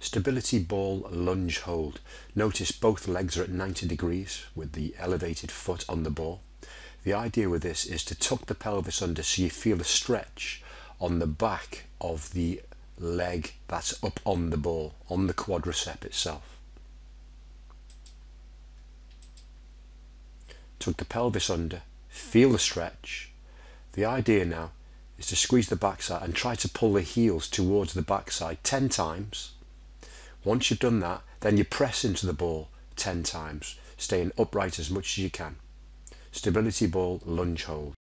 Stability ball lunge hold. Notice both legs are at 90 degrees with the elevated foot on the ball. The idea with this is to tuck the pelvis under so you feel a stretch on the back of the leg that's up on the ball, on the quadricep itself. Tuck the pelvis under, feel the stretch. The idea now is to squeeze the backside and try to pull the heels towards the backside 10 times. Once you've done that, then you press into the ball 10 times, staying upright as much as you can. Stability ball lunge hold.